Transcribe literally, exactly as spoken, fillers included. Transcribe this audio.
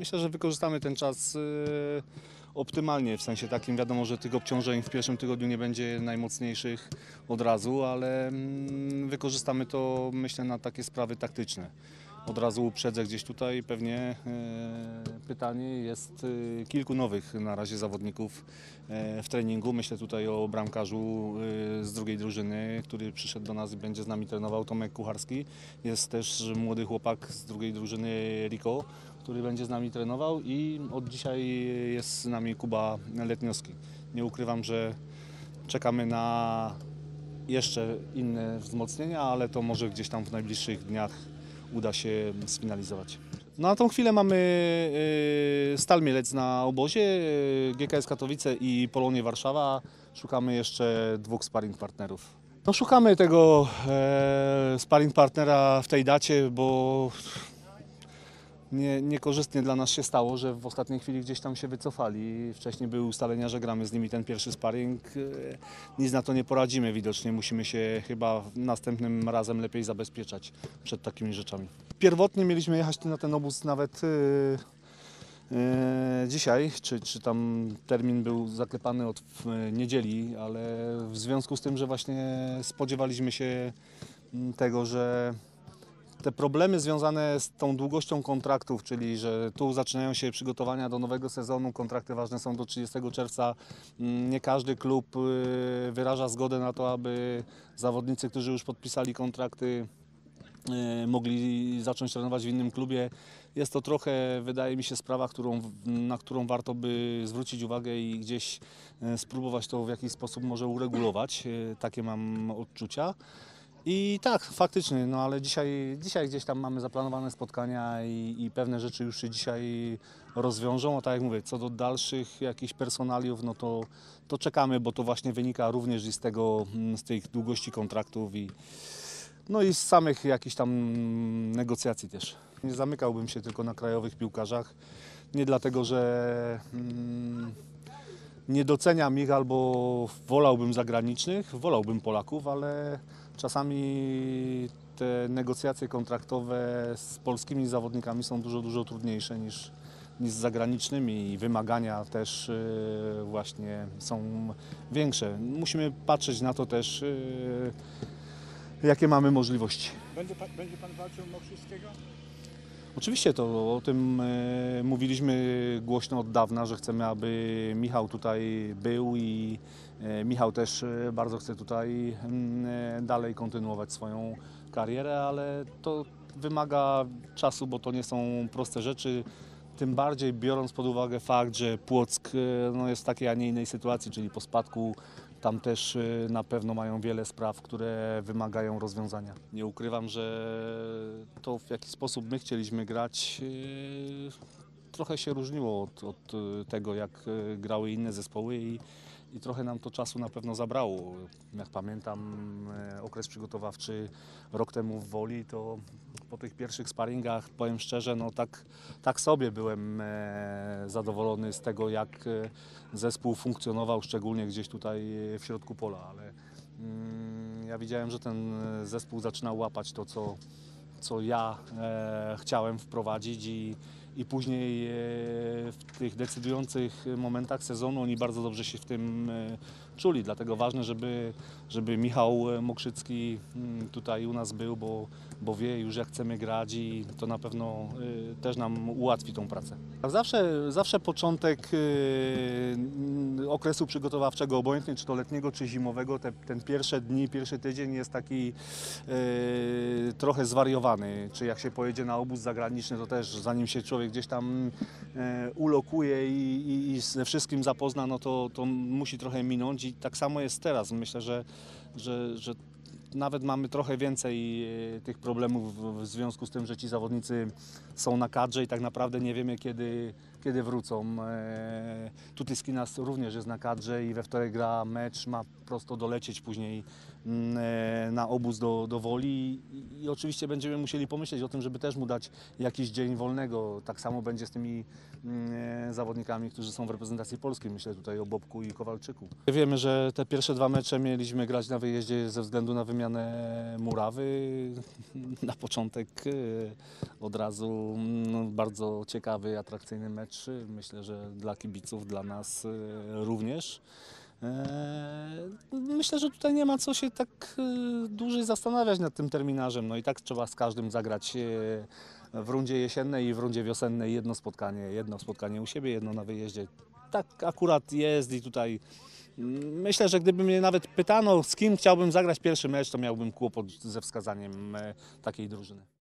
Myślę, że wykorzystamy ten czas optymalnie, w sensie takim wiadomo, że tych obciążeń w pierwszym tygodniu nie będzie najmocniejszych od razu, ale wykorzystamy to, myślę, na takie sprawy taktyczne. Od razu uprzedzę gdzieś tutaj pewnie pytanie, jest kilku nowych na razie zawodników w treningu. Myślę tutaj o bramkarzu z drugiej drużyny, który przyszedł do nas i będzie z nami trenował, Tomek Kucharski. Jest też młody chłopak z drugiej drużyny, Rico, który będzie z nami trenował, i od dzisiaj jest z nami Kuba Letniowski. Nie ukrywam, że czekamy na jeszcze inne wzmocnienia, ale to może gdzieś tam w najbliższych dniach uda się sfinalizować. No, na tą chwilę mamy Stal Mielec na obozie, G K S Katowice i Polonię Warszawa. Szukamy jeszcze dwóch sparring partnerów. No, szukamy tego e, sparring partnera w tej dacie, bo Nie, niekorzystnie dla nas się stało, że w ostatniej chwili gdzieś tam się wycofali. Wcześniej były ustalenia, że gramy z nimi ten pierwszy sparring. Nic na to nie poradzimy widocznie. Musimy się chyba następnym razem lepiej zabezpieczać przed takimi rzeczami. Pierwotnie mieliśmy jechać na ten obóz nawet yy, yy, dzisiaj, czy, czy tam termin był zaklepany od niedzieli, ale w związku z tym, że właśnie spodziewaliśmy się tego, że te problemy związane z tą długością kontraktów, czyli że tu zaczynają się przygotowania do nowego sezonu, kontrakty ważne są do trzydziestego czerwca. Nie każdy klub wyraża zgodę na to, aby zawodnicy, którzy już podpisali kontrakty, mogli zacząć trenować w innym klubie. Jest to trochę, wydaje mi się, sprawa, którą, na którą warto by zwrócić uwagę i gdzieś spróbować to w jakiś sposób może uregulować. Takie mam odczucia. I tak, faktycznie, no ale dzisiaj, dzisiaj gdzieś tam mamy zaplanowane spotkania i, i pewne rzeczy już się dzisiaj rozwiążą. A tak jak mówię, co do dalszych jakichś personaliów, no to, to czekamy, bo to właśnie wynika również i z tego, z tej długości kontraktów i, no i z samych jakichś tam negocjacji też. Nie zamykałbym się tylko na krajowych piłkarzach, nie dlatego, że mm, nie doceniam ich albo wolałbym zagranicznych, wolałbym Polaków, ale czasami te negocjacje kontraktowe z polskimi zawodnikami są dużo, dużo trudniejsze niż, niż z zagranicznymi i wymagania też właśnie są większe. Musimy patrzeć na to też, jakie mamy możliwości. Będzie pan, będzie pan walczył o Mokrzyckiego? Oczywiście to o tym e, mówiliśmy głośno od dawna, że chcemy, aby Michał tutaj był i e, Michał też e, bardzo chce tutaj e, dalej kontynuować swoją karierę, ale to wymaga czasu, bo to nie są proste rzeczy. Tym bardziej biorąc pod uwagę fakt, że Płock e, no, jest w takiej, a nie innej sytuacji, czyli po spadku. Tam też na pewno mają wiele spraw, które wymagają rozwiązania. Nie ukrywam, że to, w jaki sposób my chcieliśmy grać, trochę się różniło od, od tego, jak grały inne zespoły i, i trochę nam to czasu na pewno zabrało. Jak pamiętam okres przygotowawczy rok temu w Woli, to po tych pierwszych sparingach, powiem szczerze, no tak, tak sobie byłem zadowolony z tego, jak zespół funkcjonował, szczególnie gdzieś tutaj w środku pola, ale mm, ja widziałem, że ten zespół zaczyna łapać to, co, co ja e, chciałem wprowadzić i, i później e, w tych decydujących momentach sezonu oni bardzo dobrze się w tym e, czuli, dlatego ważne, żeby, żeby Michał Mokrzycki tutaj u nas był, bo, bo wie już, jak chcemy grać i to na pewno y, też nam ułatwi tą pracę. Zawsze, zawsze początek y, okresu przygotowawczego, obojętnie czy to letniego, czy zimowego, te, ten pierwsze dni, pierwszy tydzień jest taki y, trochę zwariowany. Czy jak się pojedzie na obóz zagraniczny, to też zanim się człowiek gdzieś tam y, ulokuje i, i, i ze wszystkim zapozna, no to, to musi trochę minąć i tak samo jest teraz. Myślę, że, że, że nawet mamy trochę więcej tych problemów w związku z tym, że ci zawodnicy są na kadrze i tak naprawdę nie wiemy, kiedy, kiedy wrócą. Tuty Skinas również jest na kadrze i we wtorek gra mecz, ma prosto dolecieć później mm, e, na obóz do, do Woli i, i oczywiście będziemy musieli pomyśleć o tym, żeby też mu dać jakiś dzień wolnego. Tak samo będzie z tymi mm, e, zawodnikami, którzy są w reprezentacji polskiej. Myślę tutaj o Bobku i Kowalczyku. Wiemy, że te pierwsze dwa mecze mieliśmy grać na wyjeździe ze względu na wymianę murawy. Na początek e, od razu no, bardzo ciekawy, atrakcyjny mecz. Myślę, że dla kibiców, dla nas e, również. E, Myślę, że tutaj nie ma co się tak e, dłużej zastanawiać nad tym terminarzem. No i tak trzeba z każdym zagrać e, w rundzie jesiennej i w rundzie wiosennej jedno spotkanie, jedno spotkanie u siebie, jedno na wyjeździe. Tak akurat jest i tutaj mm, myślę, że gdyby mnie nawet pytano, z kim chciałbym zagrać pierwszy mecz, to miałbym kłopot ze wskazaniem e, takiej drużyny.